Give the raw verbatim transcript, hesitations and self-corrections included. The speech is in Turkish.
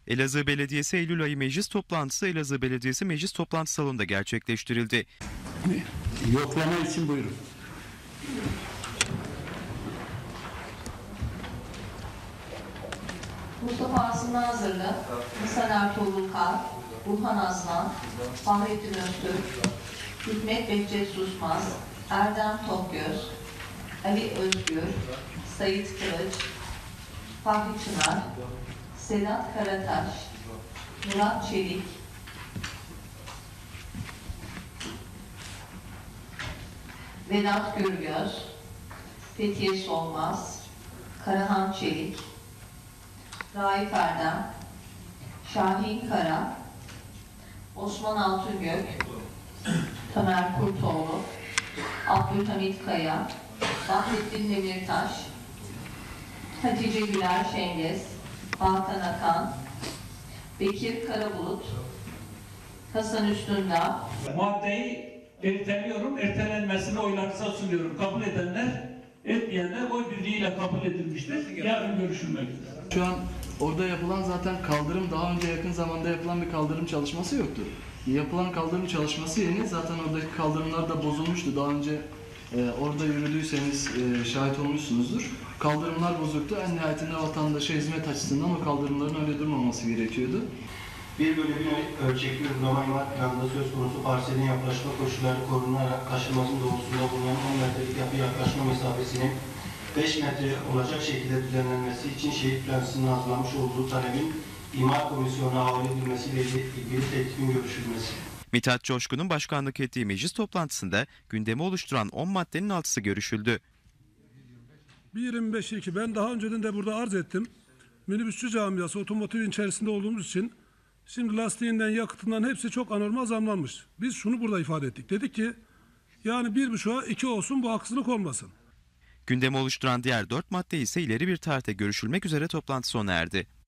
Elazığ Belediyesi Eylül ayı meclis toplantısı Elazığ Belediyesi Meclis Toplantı Salonu'nda gerçekleştirildi. Yoklama için buyurun. Mustafa Asım Nazırlı, Hasan Ertuğrul Kar, Burhan Aslan, Fahrettin Öztürk, Hikmet Behçet Susmaz, Erdem Tokgöz, Ali Özgür, Sayit Kılıç, Fahri Çınar, Sedat Karataş, Murat Çelik, Vedat Gürgöz, Fethiye Solmaz, Karahan Çelik, Raif Erdem, Şahin Kara, Osman Altıngök, Tamer Kurtoğlu, Abdülhamit Kaya, Fahrettin Demirtaş, Hatice Güler Şengez, Hakan Akan, Bekir Karabulut, Hasan Üstündağ. Maddeyi erteliyorum, ertelenmesini oylarınıza sunuyorum. Kabul edenler, etmeyenler oy birliğiyle kabul edilmiştir. Yarın görüşülmek üzere. Şu an orada yapılan zaten kaldırım, daha önce yakın zamanda yapılan bir kaldırım çalışması yoktu. Yapılan kaldırım çalışması yerine zaten oradaki kaldırımlar da bozulmuştu. Daha önce e, orada yürüdüyseniz e, şahit olmuşsunuzdur. Kaldırımlar bozuktu. En nihayetinde vatandaşa hizmet açısından o kaldırımların öyle durmaması gerekiyordu. Bir bölü bir ölçekli uygulama imar planında söz konusu parselin yaklaşma koşulları korunarak taşınmasının doğrultusunda bulunan on metrelik yapı yaklaşma mesafesinin beş metre olacak şekilde düzenlenmesi için şehir plansının hazırlamış olduğu talebin imar komisyonuna havale edilmesiyle ilgili teklifin görüşülmesi. Mithat Coşkun'un başkanlık ettiği meclis toplantısında gündemi oluşturan on maddenin altısı görüşüldü. bir yirmi beş iki ben daha önceden de burada arz ettim. Minibüsçü camiası otomotivin içerisinde olduğumuz için şimdi lastiğinden, yakıtından hepsi çok anormal zamlanmış. Biz şunu burada ifade ettik. Dedik ki yani bir buçuğa iki olsun, bu haksızlık olmasın. Gündemi oluşturan diğer dört madde ise ileri bir tarihte görüşülmek üzere toplantı sona erdi.